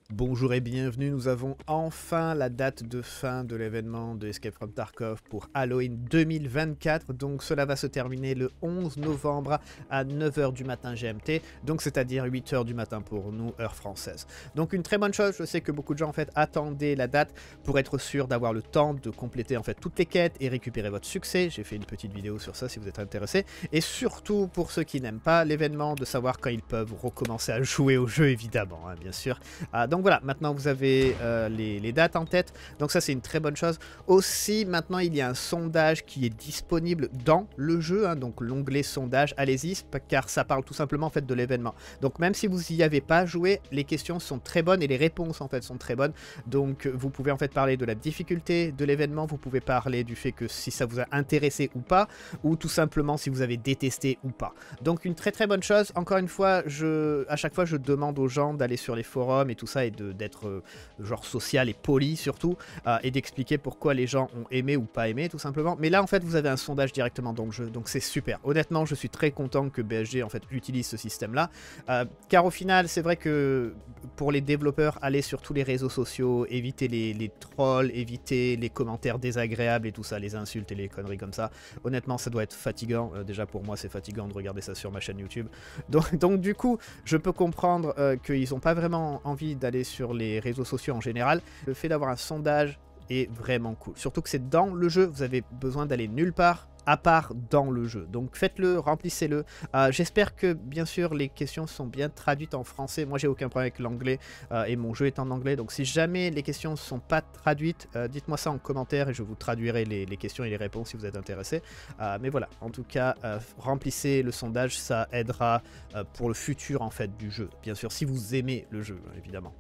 Bonjour et bienvenue, nous avons enfin la date de fin de l'événement de Escape from Tarkov pour Halloween 2024. Donc cela va se terminer le 11 novembre à 9 h du matin GMT, donc c'est-à-dire 8 h du matin pour nous, heure française. Donc une très bonne chose, je sais que beaucoup de gens en fait attendaient la date pour être sûr d'avoir le temps de compléter en fait toutes les quêtes et récupérer votre succès. J'ai fait une petite vidéo sur ça si vous êtes intéressé. Et surtout pour ceux qui n'aiment pas l'événement, de savoir quand ils peuvent recommencer à jouer au jeu évidemment, hein, bien sûr. Donc voilà, maintenant vous avez les dates en tête, donc ça c'est une très bonne chose. Aussi, maintenant il y a un sondage qui est disponible dans le jeu, hein, donc l'onglet sondage, allez-y, car ça parle tout simplement en fait de l'événement. Donc même si vous n'y avez pas joué, les questions sont très bonnes et les réponses en fait sont très bonnes. Donc vous pouvez en fait parler de la difficulté de l'événement, vous pouvez parler du fait que si ça vous a intéressé ou pas, ou tout simplement si vous avez détesté ou pas. Donc une très bonne chose. Encore une fois, à chaque fois je demande aux gens d'aller sur les forums et tout ça et d'être genre social et poli surtout, et d'expliquer pourquoi les gens ont aimé ou pas aimé tout simplement. Mais là en fait vous avez un sondage directement dans le jeu, donc c'est super. Honnêtement je suis très content que BSG en fait utilise ce système là, car au final c'est vrai que pour les développeurs, aller sur tous les réseaux sociaux, éviter les trolls, éviter les commentaires désagréables et tout ça, les insultes et les conneries comme ça, honnêtement ça doit être fatigant. Déjà pour moi c'est fatigant de regarder ça sur ma chaîne YouTube, donc du coup je peux comprendre qu'ils n'ont pas vraiment envie d'aller sur les réseaux sociaux en général. Le fait d'avoir un sondage est vraiment cool, surtout que c'est dans le jeu, vous avez besoin d'aller nulle part à part dans le jeu, donc faites-le, remplissez-le. J'espère que bien sûr les questions sont bien traduites en français. Moi j'ai aucun problème avec l'anglais et mon jeu est en anglais, donc si jamais les questions ne sont pas traduites, dites-moi ça en commentaire et je vous traduirai les questions et les réponses si vous êtes intéressé. Mais voilà, en tout cas remplissez le sondage, ça aidera pour le futur en fait du jeu, bien sûr si vous aimez le jeu évidemment.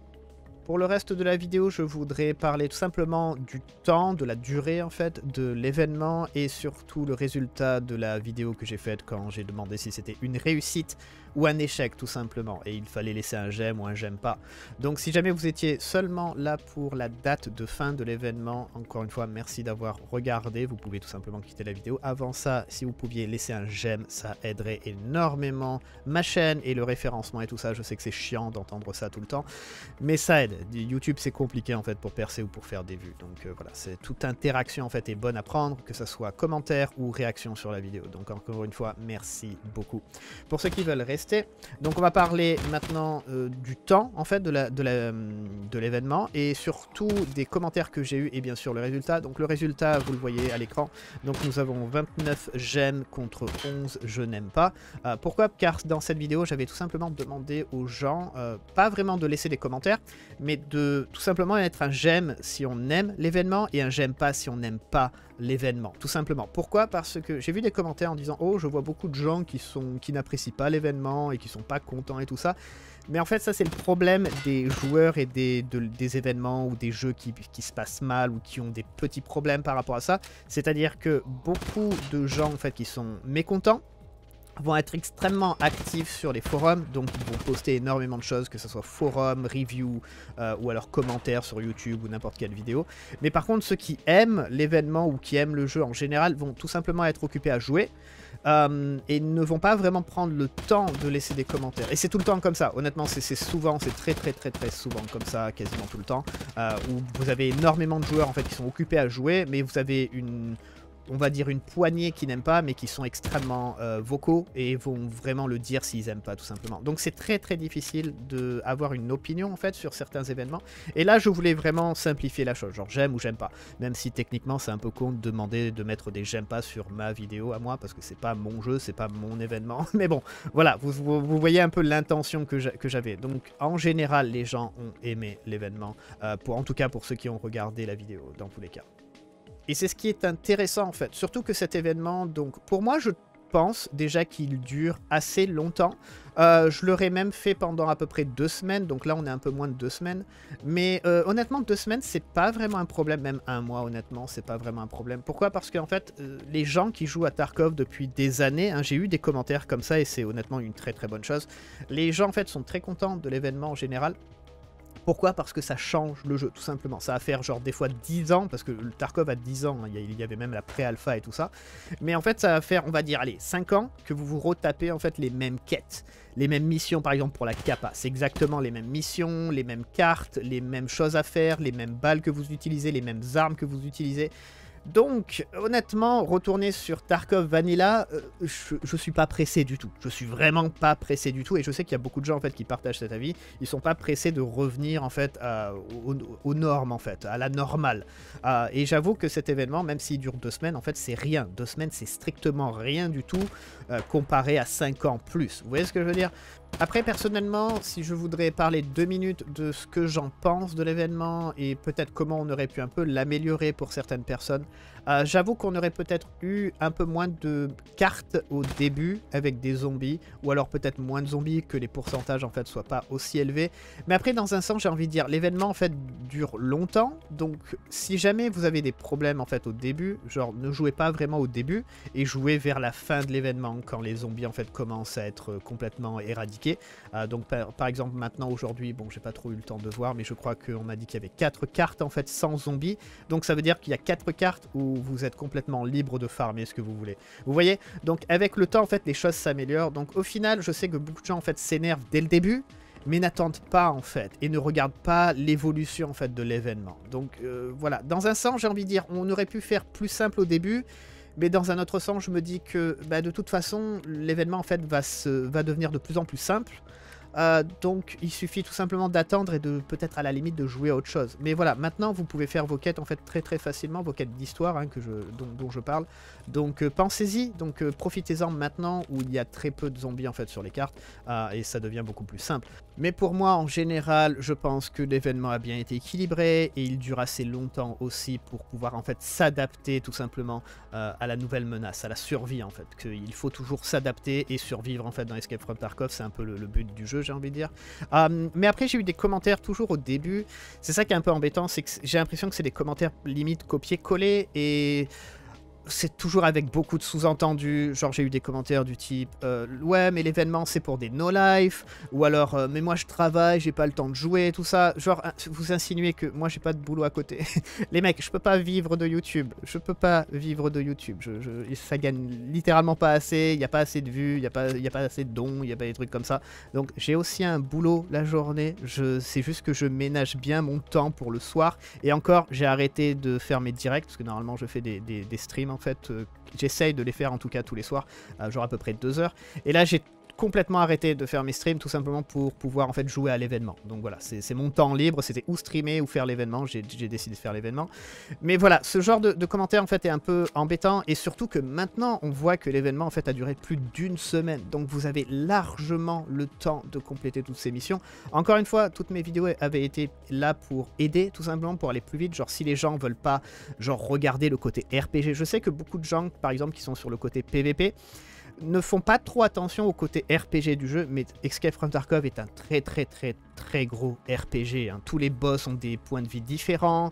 Pour le reste de la vidéo, je voudrais parler tout simplement du temps, de la durée en fait, de l'événement et surtout le résultat de la vidéo que j'ai faite quand j'ai demandé si c'était une réussite ou un échec tout simplement. Et il fallait laisser un j'aime ou un j'aime pas. Donc si jamais vous étiez seulement là pour la date de fin de l'événement, encore une fois merci d'avoir regardé. Vous pouvez tout simplement quitter la vidéo. Avant ça, si vous pouviez laisser un j'aime, ça aiderait énormément ma chaîne et le référencement et tout ça. Je sais que c'est chiant d'entendre ça tout le temps, mais ça aide. YouTube c'est compliqué en fait pour percer ou pour faire des vues, donc voilà, c'est toute interaction en fait est bonne à prendre, que ce soit commentaire ou réaction sur la vidéo. Donc encore une fois merci beaucoup. Pour ceux qui veulent rester, donc on va parler maintenant du temps en fait de l'événement et surtout des commentaires que j'ai eu et bien sûr le résultat. Donc le résultat vous le voyez à l'écran, donc nous avons 29 j'aime contre 11 je n'aime pas. Pourquoi? Car dans cette vidéo j'avais tout simplement demandé aux gens pas vraiment de laisser des commentaires, mais de tout simplement être un j'aime si on aime l'événement et un j'aime pas si on n'aime pas l'événement, tout simplement. Pourquoi? Parce que j'ai vu des commentaires en disant oh je vois beaucoup de gens qui n'apprécient pas l'événement et qui sont pas contents et tout ça, mais en fait ça c'est le problème des joueurs et des événements ou des jeux qui se passent mal ou qui ont des petits problèmes par rapport à ça, c'est-à-dire que beaucoup de gens en fait qui sont mécontents vont être extrêmement actifs sur les forums, donc ils vont poster énormément de choses, que ce soit forum, review ou alors commentaires sur YouTube ou n'importe quelle vidéo. Mais par contre ceux qui aiment l'événement ou qui aiment le jeu en général vont tout simplement être occupés à jouer et ne vont pas vraiment prendre le temps de laisser des commentaires. Et c'est tout le temps comme ça, honnêtement c'est souvent, c'est très souvent comme ça, quasiment tout le temps, où vous avez énormément de joueurs en fait qui sont occupés à jouer, mais vous avez on va dire une poignée qui n'aiment pas, mais qui sont extrêmement vocaux et vont vraiment le dire s'ils n'aiment pas tout simplement. Donc c'est très difficile d'avoir une opinion en fait sur certains événements. Et là je voulais vraiment simplifier la chose, genre j'aime ou j'aime pas. Même si techniquement c'est un peu con de demander de mettre des j'aime pas sur ma vidéo à moi, parce que c'est pas mon jeu, c'est pas mon événement. Mais bon, voilà, vous voyez un peu l'intention que j'avais. Donc en général les gens ont aimé l'événement, en tout cas pour ceux qui ont regardé la vidéo dans tous les cas. Et c'est ce qui est intéressant en fait, surtout que cet événement, donc pour moi je pense déjà qu'il dure assez longtemps. Je l'aurais même fait pendant à peu près 2 semaines, donc là on est un peu moins de 2 semaines. Mais honnêtement 2 semaines c'est pas vraiment un problème, même 1 mois honnêtement c'est pas vraiment un problème. Pourquoi? Parce qu'en fait les gens qui jouent à Tarkov depuis des années, hein, j'ai eu des commentaires comme ça et c'est honnêtement une très bonne chose. Les gens en fait sont très contents de l'événement en général. Pourquoi? Parce que ça change le jeu, tout simplement. Ça va faire genre des fois 10 ans, parce que le Tarkov a 10 ans, hein, il y avait même la pré-alpha et tout ça. Mais en fait, ça va faire, on va dire, allez, 5 ans que vous vous retapez en fait les mêmes quêtes. Les mêmes missions, par exemple, pour la Kappa. C'est exactement les mêmes missions, les mêmes cartes, les mêmes choses à faire, les mêmes balles que vous utilisez, les mêmes armes que vous utilisez. Donc, honnêtement, retourner sur Tarkov Vanilla, je suis pas pressé du tout. Je suis vraiment pas pressé du tout. Et je sais qu'il y a beaucoup de gens en fait qui partagent cet avis. Ils sont pas pressés de revenir en fait aux normes en fait, à la normale. Et j'avoue que cet événement, même s'il dure 2 semaines, en fait, c'est rien. 2 semaines, c'est strictement rien du tout comparé à 5 ans plus. Vous voyez ce que je veux dire? Après, personnellement, si je voudrais parler 2 minutes de ce que j'en pense de l'événement et peut-être comment on aurait pu un peu l'améliorer pour certaines personnes, j'avoue qu'on aurait peut-être eu un peu moins de cartes au début avec des zombies, ou alors peut-être moins de zombies, que les pourcentages en fait soient pas aussi élevés. Mais après, dans un sens, j'ai envie de dire, l'événement en fait dure longtemps, donc si jamais vous avez des problèmes en fait au début, genre ne jouez pas vraiment au début et jouez vers la fin de l'événement quand les zombies en fait commencent à être complètement éradiqués. Donc par exemple maintenant aujourd'hui, bon j'ai pas trop eu le temps de voir, mais je crois qu'on m'a dit qu'il y avait 4 cartes en fait sans zombies, donc ça veut dire qu'il y a 4 cartes où vous êtes complètement libre de farmer ce que vous voulez. Vous voyez, donc avec le temps en fait les choses s'améliorent, donc au final je sais que beaucoup de gens en fait s'énervent dès le début, mais n'attendent pas en fait, et ne regardent pas l'évolution en fait de l'événement. Donc voilà, dans un sens j'ai envie de dire, on aurait pu faire plus simple au début, mais dans un autre sens, je me dis que bah, de toute façon, l'événement en fait va devenir de plus en plus simple. Donc il suffit tout simplement d'attendre et de peut-être à la limite de jouer à autre chose. Mais voilà, maintenant vous pouvez faire vos quêtes en fait très facilement, vos quêtes d'histoire hein, dont je parle. Donc pensez-y, donc profitez-en maintenant où il y a très peu de zombies en fait sur les cartes et ça devient beaucoup plus simple. Mais pour moi en général, je pense que l'événement a bien été équilibré et il dure assez longtemps aussi pour pouvoir en fait s'adapter tout simplement à la nouvelle menace, à la survie en fait. Qu'il faut toujours s'adapter et survivre en fait dans Escape from Tarkov, c'est un peu le but du jeu, j'ai envie de dire. Mais après j'ai eu des commentaires toujours au début, c'est ça qui est un peu embêtant, c'est que j'ai l'impression que c'est des commentaires limite copier-coller et c'est toujours avec beaucoup de sous-entendus, genre j'ai eu des commentaires du type ouais mais l'événement c'est pour des no-life, ou alors mais moi je travaille, j'ai pas le temps de jouer, tout ça, genre vous insinuez que moi j'ai pas de boulot à côté. Les mecs, je peux pas vivre de YouTube, ça gagne littéralement pas assez, il y a pas assez de vues, il y a pas assez de dons, il y a pas des trucs comme ça, donc j'ai aussi un boulot la journée, c'est juste que je ménage bien mon temps pour le soir, et encore j'ai arrêté de faire mes directs, parce que normalement je fais des streams en fait, j'essaye de les faire en tout cas tous les soirs, genre à peu près 2 heures, et là j'ai complètement arrêté de faire mes streams tout simplement pour pouvoir en fait jouer à l'événement. Donc voilà, c'est mon temps libre, c'était ou streamer ou faire l'événement, j'ai décidé de faire l'événement. Mais voilà, ce genre de commentaires en fait est un peu embêtant, et surtout que maintenant on voit que l'événement en fait a duré plus d'1 semaine, donc vous avez largement le temps de compléter toutes ces missions. Encore une fois, toutes mes vidéos avaient été là pour aider, tout simplement pour aller plus vite, genre si les gens veulent pas genre regarder le côté RPG, je sais que beaucoup de gens par exemple qui sont sur le côté PVP ne font pas trop attention au côté RPG du jeu, mais Escape from Tarkov est un très gros RPG. Hein. Tous les boss ont des points de vie différents,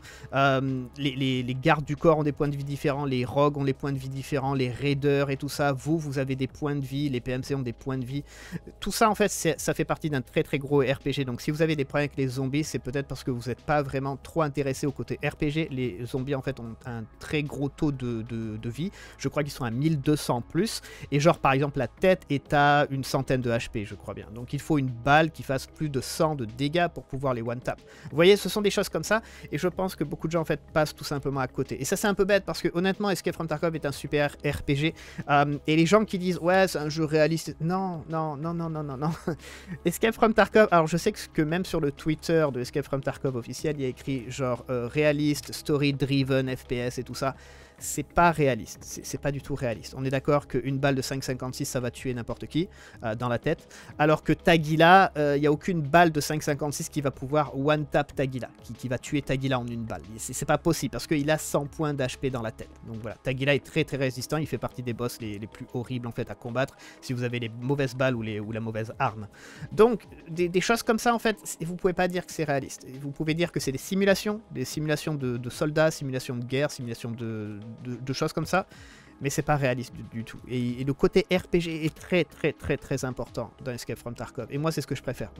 les gardes du corps ont des points de vie différents, les rogues ont des points de vie différents, les raiders et tout ça, vous avez des points de vie, les PMC ont des points de vie. Tout ça en fait, ça fait partie d'un très gros RPG. Donc si vous avez des problèmes avec les zombies, c'est peut-être parce que vous n'êtes pas vraiment trop intéressé au côté RPG. Les zombies en fait ont un très gros taux de vie. Je crois qu'ils sont à 1200 plus. Et genre par exemple la tête est à une centaine de HP je crois bien, donc il faut une balle qui fasse plus de 100 de dégâts pour pouvoir les one tap. Vous voyez, ce sont des choses comme ça, et je pense que beaucoup de gens en fait passent tout simplement à côté, et ça c'est un peu bête parce que honnêtement Escape from Tarkov est un super RPG, et les gens qui disent ouais c'est un jeu réaliste, non. Escape from Tarkov, alors je sais que même sur le Twitter de Escape from Tarkov officiel il y a écrit genre réaliste, story driven, FPS et tout ça. C'est pas réaliste, c'est pas du tout réaliste. On est d'accord qu'une balle de 5,56 ça va tuer n'importe qui dans la tête, alors que Tagila, il n'y a aucune balle de 5,56 qui va pouvoir one-tap Tagila, qui va tuer Tagila en une balle. C'est pas possible parce qu'il a 100 points d'HP dans la tête. Donc voilà, Tagila est très résistant, il fait partie des boss les plus horribles en fait à combattre si vous avez les mauvaises balles ou la mauvaise arme. Donc des choses comme ça en fait, vous pouvez pas dire que c'est réaliste. Vous pouvez dire que c'est des simulations de soldats, simulations de guerre, simulations de choses comme ça, mais c'est pas réaliste du tout. Et le côté RPG est très important dans Escape from Tarkov. Et moi, c'est ce que je préfère.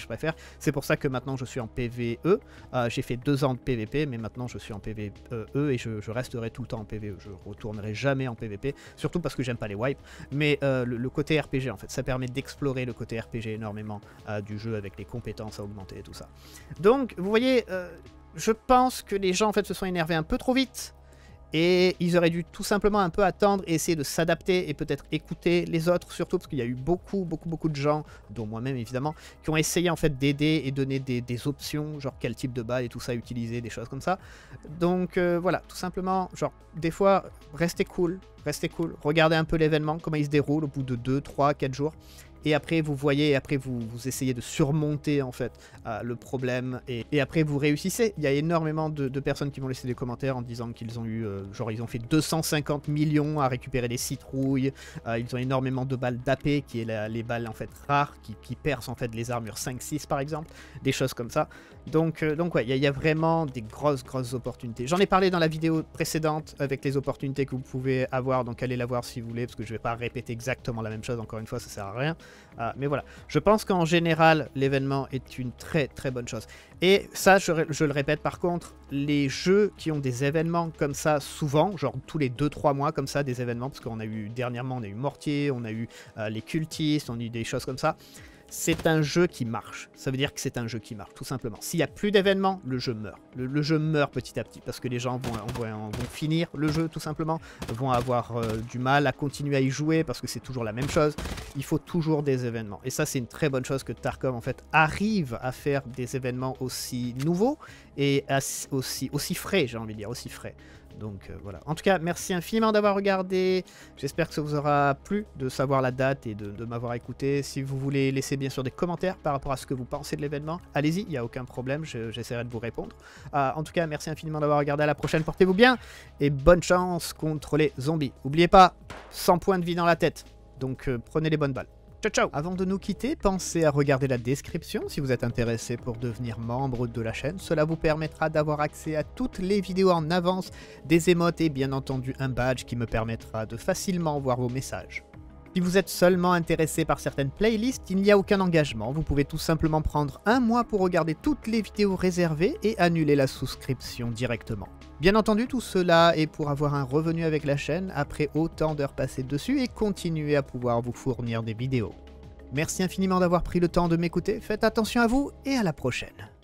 C'est pour ça que maintenant, je suis en PvE. J'ai fait 2 ans de PvP, mais maintenant, je suis en PvE et je resterai tout le temps en PvE. Je retournerai jamais en PvP, surtout parce que j'aime pas les wipes. Mais le côté RPG, en fait, ça permet d'explorer le côté RPG énormément du jeu avec les compétences à augmenter et tout ça. Donc, vous voyez, je pense que les gens, en fait, se sont énervés un peu trop vite. Et ils auraient dû tout simplement un peu attendre et essayer de s'adapter et peut-être écouter les autres, surtout parce qu'il y a eu beaucoup de gens, dont moi-même évidemment, qui ont essayé en fait d'aider et donner des options, genre quel type de balle et tout ça utiliser, des choses comme ça. Donc voilà, tout simplement, genre des fois, restez cool, regardez un peu l'événement, comment il se déroule au bout de 2, 3, 4 jours. Et après vous voyez, et après vous essayez de surmonter en fait le problème et après vous réussissez. Il y a énormément de personnes qui m'ont laissé des commentaires en disant qu'ils ont eu, genre ils ont fait 250 millions à récupérer des citrouilles, ils ont énormément de balles d'AP qui est les balles en fait rares qui percent en fait les armures 5-6 par exemple, des choses comme ça. Donc ouais, il y a vraiment des grosses opportunités. J'en ai parlé dans la vidéo précédente avec les opportunités que vous pouvez avoir, donc allez la voir si vous voulez, parce que je vais pas répéter exactement la même chose, encore une fois, ça sert à rien. Mais voilà, je pense qu'en général, l'événement est une très bonne chose. Et ça, je le répète, par contre, les jeux qui ont des événements comme ça, souvent, genre tous les 2-3 mois comme ça, des événements, parce qu'on a eu, dernièrement, on a eu Mortier, on a eu les cultistes, on a eu des choses comme ça. C'est un jeu qui marche. Ça veut dire que c'est un jeu qui marche, tout simplement. S'il n'y a plus d'événements, le jeu meurt. Le jeu meurt petit à petit, parce que les gens vont finir le jeu, tout simplement, vont avoir du mal à continuer à y jouer, parce que c'est toujours la même chose. Il faut toujours des événements. Et ça, c'est une très bonne chose que Tarkov, en fait, arrive à faire des événements aussi nouveaux, et aussi frais, j'ai envie de dire, aussi frais. Donc voilà. En tout cas, merci infiniment d'avoir regardé. J'espère que ça vous aura plu de savoir la date et de m'avoir écouté. Si vous voulez laisser bien sûr des commentaires par rapport à ce que vous pensez de l'événement, allez-y, il n'y a aucun problème, j'essaierai de vous répondre. En tout cas, merci infiniment d'avoir regardé. À la prochaine, portez-vous bien et bonne chance contre les zombies. N'oubliez pas, 100 points de vie dans la tête, donc prenez les bonnes balles. Ciao, ciao! Avant de nous quitter, pensez à regarder la description si vous êtes intéressé pour devenir membre de la chaîne. Cela vous permettra d'avoir accès à toutes les vidéos en avance, des émotes et bien entendu un badge qui me permettra de facilement voir vos messages. Si vous êtes seulement intéressé par certaines playlists, il n'y a aucun engagement. Vous pouvez tout simplement prendre un mois pour regarder toutes les vidéos réservées et annuler la souscription directement. Bien entendu, tout cela est pour avoir un revenu avec la chaîne après autant d'heures passées dessus et continuer à pouvoir vous fournir des vidéos. Merci infiniment d'avoir pris le temps de m'écouter, faites attention à vous et à la prochaine.